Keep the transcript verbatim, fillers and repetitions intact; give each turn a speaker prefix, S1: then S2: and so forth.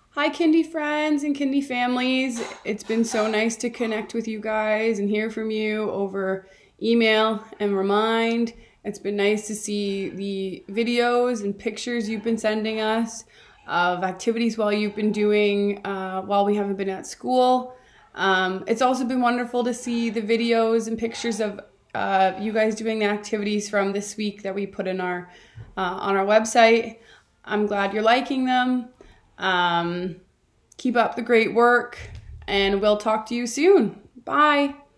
S1: Hi, Kindy friends and Kindy families. It's been so nice to connect with you guys and hear from you over email and Remind. It's been nice to see the videos and pictures you've been sending us of activities while you've been doing uh, while we haven't been at school. Um, it's also been wonderful to see the videos and pictures of uh, you guys doing the activities from this week that we put in our uh, on our website. I'm glad you're liking them. Um, keep up the great work, and we'll talk to you soon. Bye.